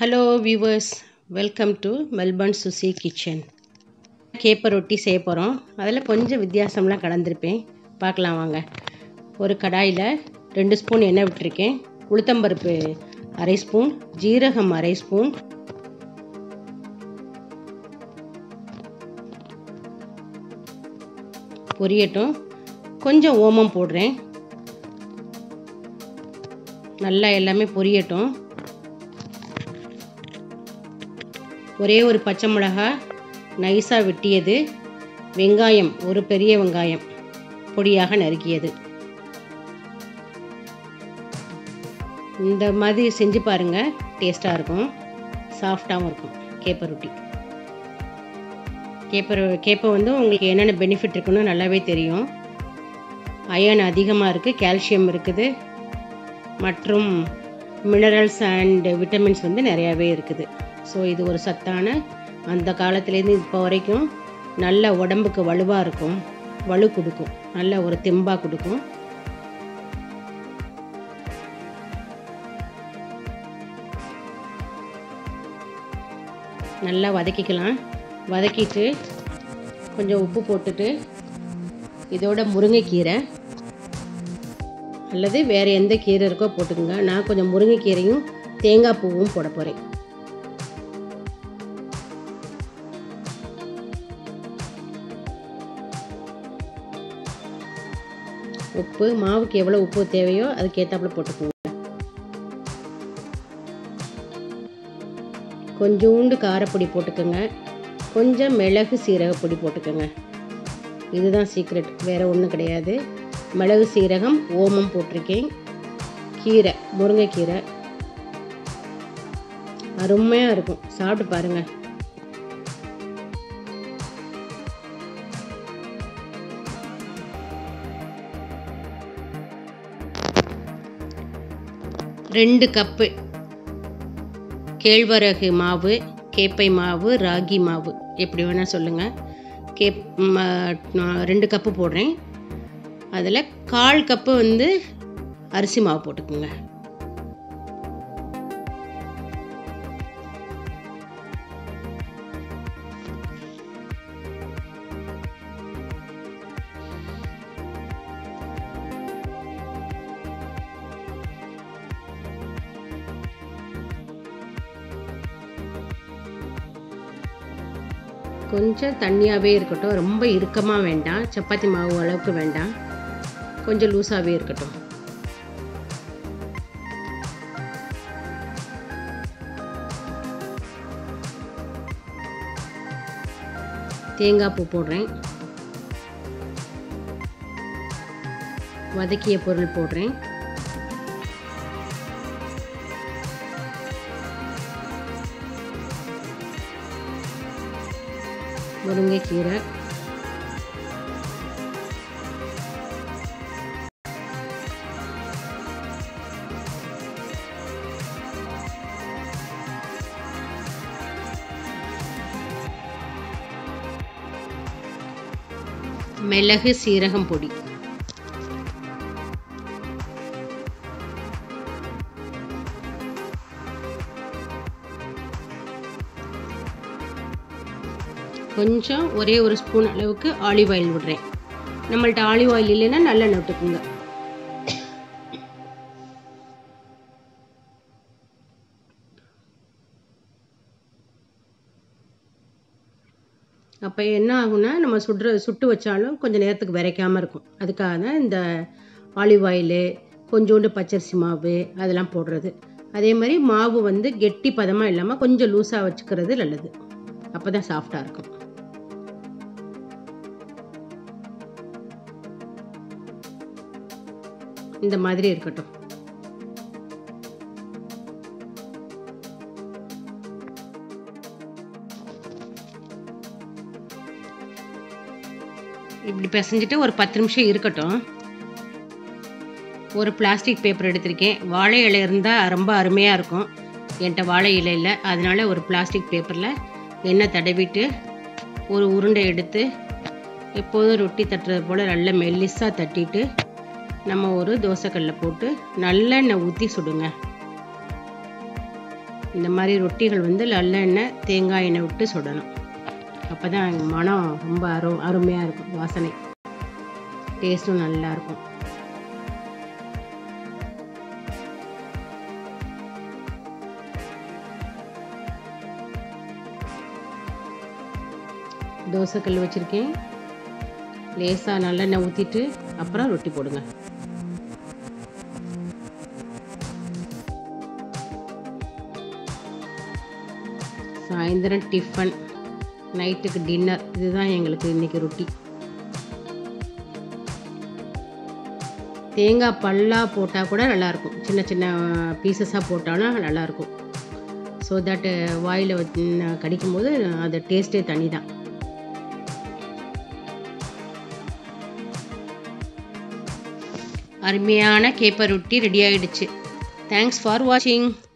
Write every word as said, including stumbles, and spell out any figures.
Hello viewers, welcome to Melbourne Susi kitchen. கேப்பை ரொட்டி செய்ய போகிறோம். அதில் கொஞ்சம் வித்தியாசம்லாம் கலந்துருப்பேன், பார்க்கலாம் வாங்க. ஒரு கடாயில் ரெண்டு ஸ்பூன் எண்ணெய் விட்டுருக்கேன். உளுத்தம்பருப்பு அரை ஸ்பூன், ஜீரகம் அரை ஸ்பூன், பொரியட்டும். கொஞ்சம் ஓமம் போடுறேன். நல்லா எல்லாமே பொரியட்டும். ஒரே ஒரு பச்சை மிளகாய் நைஸாக வெட்டியது, வெங்காயம் ஒரு பெரிய வெங்காயம் பொடியாக நறுக்கியது. இந்த மாதிரி செஞ்சு பாருங்கள், டேஸ்ட்டாக இருக்கும், சாஃப்டாகவும் இருக்கும் கேப்பை ரொட்டி. கேப்பை கேப்பை வந்து உங்களுக்கு என்னென்ன பெனிஃபிட் இருக்குன்னு நல்லாவே தெரியும். அயர்ன் அதிகமாக இருக்குது, கால்சியம் இருக்குது, மற்றும் மினரல்ஸ் அண்ட் விட்டமின்ஸ் வந்து நிறையாவே இருக்குது. ஸோ இது ஒரு சத்தான, அந்த காலத்துலேருந்து இப்போ வரைக்கும் நல்ல உடம்புக்கு வலுவாக இருக்கும், வலு கொடுக்கும், நல்ல ஒரு தெம்பாக கொடுக்கும். நல்லா வதக்கிக்கலாம். வதக்கிட்டு கொஞ்சம் உப்பு போட்டுட்டு இதோட முருங்கைக்கீரை அல்லது வேறு எந்த கீரை இருக்கோ போட்டுக்கோங்க. நான் கொஞ்சம் முருங்கைக்கீரையும் தேங்காய் பூவும் போட போகிறேன். உப்பு மாவுக்கு எவ்வளோ உப்பு தேவையோ அதுக்கேற்றாப்புல போட்டுக்கோங்க. கொஞ்சோண்டு காரப்பொடி போட்டுக்கோங்க. கொஞ்சம் மிளகு சீரகப்பொடி போட்டுக்கோங்க. இதுதான் சீக்ரெட், வேறு ஒன்றும் கிடையாது. மிளகு சீரகம் ஓமம் போட்டிருக்கேன். கீரை முருங்கைக்கீரை அருமையாக இருக்கும், சாப்பிட்டு பாருங்கள். ரெண்டு கப்பு கேழ்வரகு மாவு, கேப்பை மாவு, ராகி மாவு எப்படி வேணால் சொல்லுங்கள். கேப் ரெண்டு கப்பு போடுறேன். அதில் கால் கப்பு வந்து அரிசி மாவு போட்டுக்குங்க. கொஞ்சம் தண்ணியாகவே இருக்கட்டும், ரொம்ப இறுக்கமாக வேண்டாம், சப்பாத்தி மாவு அளவுக்கு வேண்டாம், கொஞ்சம் லூஸாகவே இருக்கட்டும். தேங்காய் பூ போடுறேன். வதக்கிய பொருள் போடுறேன். முருங்கைக்கீரை, மிளகு சீரகம் பொடி, கொஞ்சம் ஒரே ஒரு ஸ்பூன் அளவுக்கு ஆலிவ் ஆயில் விடுறேன். நம்மள்ட்ட ஆலிவ் ஆயில் இல்லைன்னா நல்லெண்ணெய் விட்டுக்குங்க. அப்போ என்ன ஆகும்னா, நம்ம சுடுற சுட்டு வச்சாலும் கொஞ்சம் நேரத்துக்கு விரைக்காமல் இருக்கும். அதுக்காக தான் இந்த ஆலிவ் ஆயிலு, கொஞ்சோண்டு பச்சரிசி மாவு அதெல்லாம் போடுறது. அதே மாதிரி மாவு வந்து கெட்டி பதமாக இல்லாமல் கொஞ்சம் லூஸாக வச்சுக்கிறது நல்லது, அப்போ தான் சாஃப்டாக இருக்கும். இந்த மாதிரி இருக்கட்டும். இப்படி பிசைஞ்சிட்டு ஒரு பத்து நிமிஷம் இருக்கட்டும். ஒரு பிளாஸ்டிக் பேப்பர் எடுத்திருக்கேன். வாழை இலை இருந்தால் ரொம்ப அருமையாக இருக்கும். என்கிட்ட வாழை இலை இல்லை, அதனால ஒரு பிளாஸ்டிக் பேப்பரில் எண்ணெய் தடவிட்டு ஒரு உருண்டை எடுத்து எப்போதும் ரொட்டி தட்டுறது போல் நல்லா மெல்லிஸாக தட்டிட்டு நம்ம ஒரு தோசைக்கல்ல போட்டு நல்லெண்ணெய் ஊற்றி சுடுங்க. இந்த மாதிரி ரொட்டிகள் வந்து நல்லெண்ணெய் தேங்காய் எண்ணெய் விட்டு சுடணும். அப்போ தான் மனம் ரொம்ப அரு அருமையாக இருக்கும், வாசனை டேஸ்ட்டும் நல்லாயிருக்கும். தோசைக்கல் வச்சுருக்கேன். லேசாக நல்லெண்ணெய் ஊற்றிட்டு அப்புறம் ரொட்டி போடுங்க. சாயந்தரம் டிஃபன், நைட்டுக்கு டின்னர், இதுதான் எங்களுக்கு இன்றைக்கி ரொட்டி. தேங்காய் பல்லாக போட்டால் கூட நல்லாயிருக்கும், சின்ன சின்ன பீசஸாக போட்டாலும் நல்லாயிருக்கும். ஸோ தட் வாயில் வச்சு கடிக்கும்போது அது டேஸ்ட்டே தனி தான். அருமையான கேப்பர் ரொட்டி ரெடி ஆகிடுச்சு. தேங்க்ஸ் ஃபார் வாட்சிங்.